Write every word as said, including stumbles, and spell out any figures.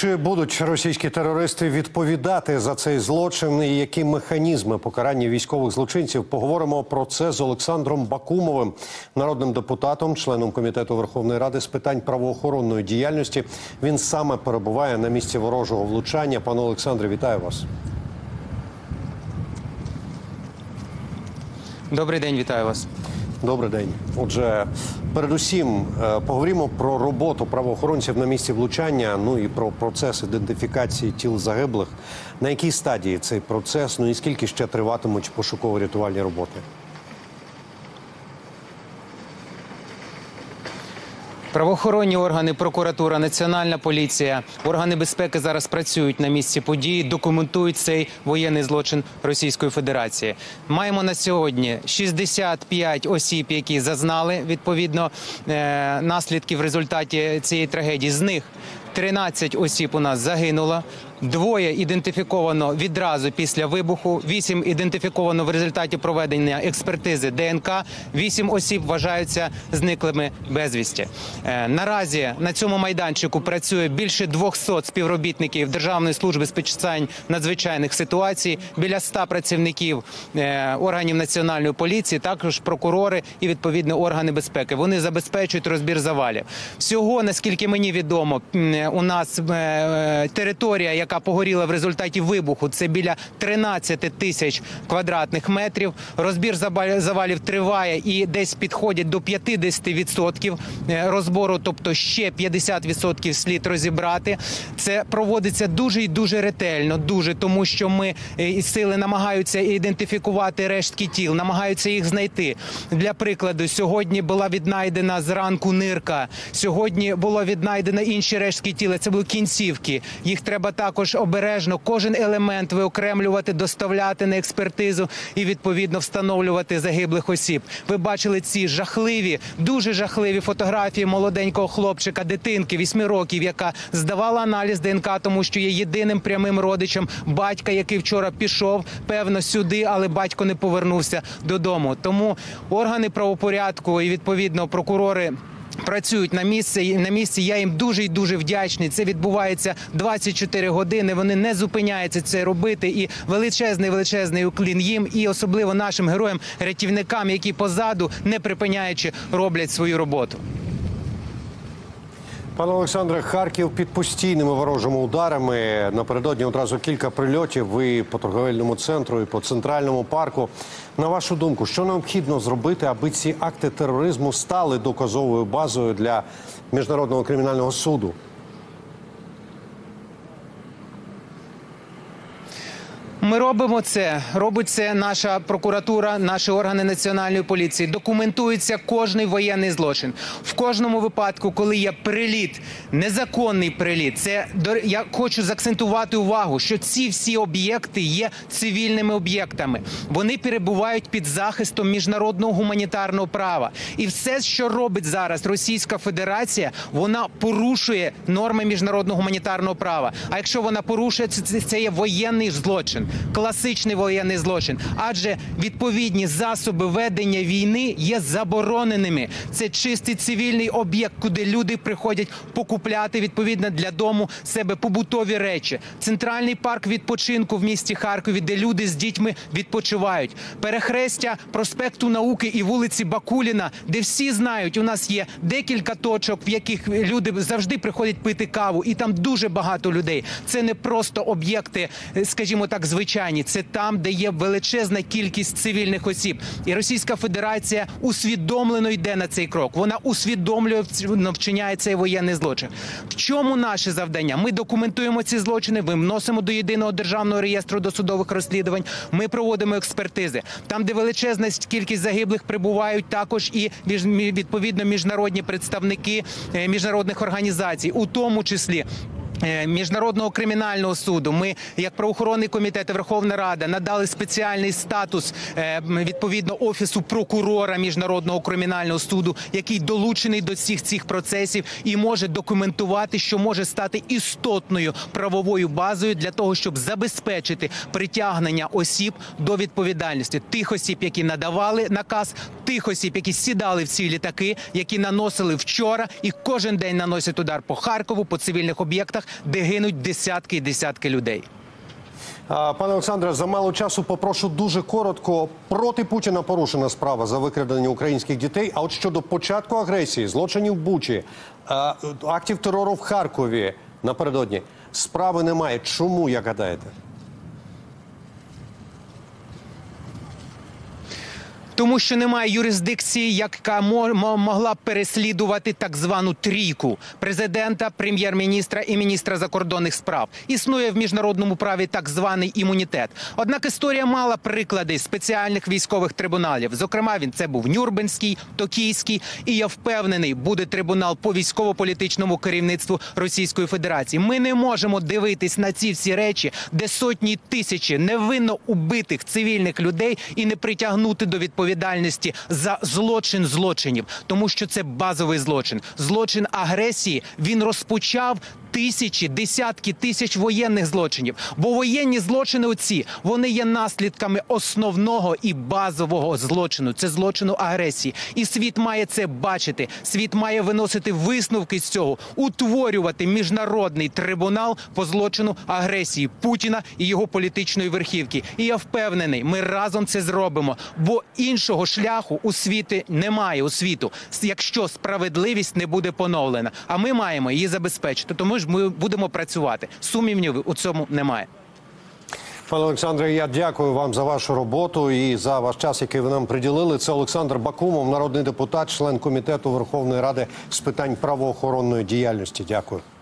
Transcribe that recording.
Чи будуть російські терористи відповідати за цей злочин і які механізми покарання військових злочинців? Поговоримо про це з Олександром Бакумовим, народним депутатом, членом Комітету Верховної Ради з питань правоохоронної діяльності. Він саме перебуває на місці ворожого влучання. Пане Олександре, вітаю вас. Добрий день, вітаю вас. Добрий день. Отже, передусім поговоримо про роботу правоохоронців на місці влучання, ну і про процес ідентифікації тіл загиблих. На якій стадії цей процес, ну і скільки ще триватимуть пошуково-рятувальні роботи? Правоохоронні органи, прокуратура, Національна поліція, органи безпеки зараз працюють на місці події, документують цей воєнний злочин Російської Федерації. Маємо на сьогодні шістдесят п'ять осіб, які зазнали, відповідно, наслідків в результаті цієї трагедії. З них тринадцять осіб у нас загинуло, двоє ідентифіковано відразу після вибуху, вісім ідентифіковано в результаті проведення експертизи ДНК, вісім осіб вважаються зниклими безвісті. Е, наразі на цьому майданчику працює більше двохсот співробітників Державної служби спецпитань надзвичайних ситуацій, біля ста працівників е, органів Національної поліції, також прокурори і, відповідно, органи безпеки. Вони забезпечують розбір завалів. Всього, наскільки мені відомо, у нас е, територія, яка погоріла в результаті вибуху, це біля тринадцяти тисяч квадратних метрів. Розбір завалів триває і десь підходять до п'ятдесяти відсотків розбору, тобто ще п'ятдесят відсотків слід розібрати. Це проводиться дуже і дуже ретельно, дуже, тому що ми і сили намагаються ідентифікувати рештки тіл, намагаються їх знайти. Для прикладу, сьогодні була віднайдена зранку нирка, сьогодні було віднайдено інші рештки тіла, це були кінцівки. Їх треба також обережно, кожен елемент виокремлювати, доставляти на експертизу і, відповідно, встановлювати загиблих осіб. Ви бачили ці жахливі, дуже жахливі фотографії молоденького хлопчика, дитинки, вісьми років, яка здавала аналіз ДНК, тому що є єдиним прямим родичем батька, який вчора пішов, певно, сюди, але батько не повернувся додому. Тому органи правопорядку і, відповідно, прокурори працюють на місці, на місці. Я їм дуже і дуже вдячний. Це відбувається двадцять чотири години. Вони не зупиняються це робити. І величезний, величезний уклін їм, і особливо нашим героям-рятівникам, які позаду, не припиняючи, роблять свою роботу. Пане Олександре, Харків під постійними ворожими ударами. Напередодні одразу кілька прильотів і по торговельному центру, і по центральному парку. На вашу думку, що необхідно зробити, аби ці акти тероризму стали доказовою базою для Міжнародного кримінального суду? Ми робимо це. Робить це наша прокуратура, наші органи Національної поліції. Документується кожний воєнний злочин. В кожному випадку, коли є приліт, незаконний приліт, це, я хочу заакцентувати увагу, що ці всі об'єкти є цивільними об'єктами. Вони перебувають під захистом міжнародного гуманітарного права. І все, що робить зараз Російська Федерація, вона порушує норми міжнародного гуманітарного права. А якщо вона порушує, це, це є воєнний злочин. Класичний воєнний злочин. Адже відповідні засоби ведення війни є забороненими. Це чистий цивільний об'єкт, куди люди приходять покупляти, відповідно, для дому себе побутові речі. Центральний парк відпочинку в місті Харкові, де люди з дітьми відпочивають. Перехрестя проспекту Науки і вулиці Бакуліна, де всі знають, у нас є декілька точок, в яких люди завжди приходять пити каву, і там дуже багато людей. Це не просто об'єкти, скажімо так, звичайні. Це там, де є величезна кількість цивільних осіб. І Російська Федерація усвідомлено йде на цей крок. Вона усвідомлює, вчиняє цей воєнний злочин. В чому наше завдання? Ми документуємо ці злочини, ми вносимо до єдиного державного реєстру досудових розслідувань, ми проводимо експертизи. Там, де величезна кількість загиблих, прибувають також і, відповідно, міжнародні представники міжнародних організацій, у тому числі Міжнародного кримінального суду. Ми, як правоохоронний комітет і Верховна Рада, надали спеціальний статус, відповідно, Офісу прокурора Міжнародного кримінального суду, який долучений до всіх цих процесів і може документувати, що може стати істотною правовою базою для того, щоб забезпечити притягнення осіб до відповідальності. Тих осіб, які надавали наказ, тих осіб, які сідали в ці літаки, які наносили вчора і кожен день наносять удар по Харкову, по цивільних об'єктах, де гинуть десятки і десятки людей. А, Пане Олександре, за мало часу попрошу дуже коротко. Проти Путіна порушена справа за викрадення українських дітей. А от щодо початку агресії, злочинів в Бучі, а, актів терору в Харкові напередодні, справи немає. Чому, як гадаєте? Тому що немає юрисдикції, яка могла б переслідувати так звану трійку президента, прем'єр-міністра і міністра закордонних справ. Існує в міжнародному праві так званий імунітет. Однак історія мала приклади спеціальних військових трибуналів. Зокрема, він це був Нюрнберзький, Токійський, і я впевнений, буде трибунал по військово-політичному керівництву Російської Федерації. Ми не можемо дивитись на ці всі речі, де сотні тисячі невинно убитих цивільних людей і не притягнути до відповідальності відповідальності за злочин злочинів, тому що це базовий злочин. Злочин агресії він розпочав тисячі, десятки тисяч воєнних злочинів. Бо воєнні злочини оці, вони є наслідками основного і базового злочину. Це злочину агресії. І світ має це бачити. Світ має виносити висновки з цього, утворювати міжнародний трибунал по злочину агресії Путіна і його політичної верхівки. І я впевнений, ми разом це зробимо. Бо іншого шляху у світі немає, у світу, якщо справедливість не буде поновлена. А ми маємо її забезпечити. Тому ж ми будемо працювати. Сумнівів у цьому немає. Пане Олександре, я дякую вам за вашу роботу і за ваш час, який ви нам приділили. Це Олександр Бакумов, народний депутат, член Комітету Верховної Ради з питань правоохоронної діяльності. Дякую.